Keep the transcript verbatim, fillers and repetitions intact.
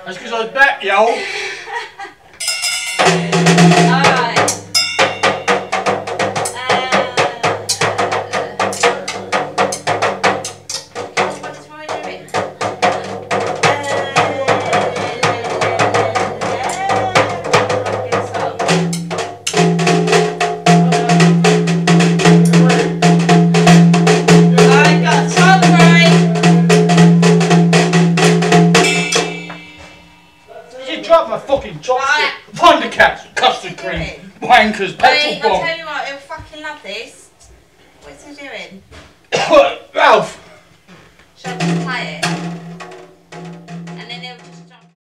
That's because I was back, yo. Alright. Drop my fucking chocolate. Thundercats, custard cream, wankers, petrol Wait, bomb. I'll tell you what, he'll fucking love this. What's he doing? Ralph,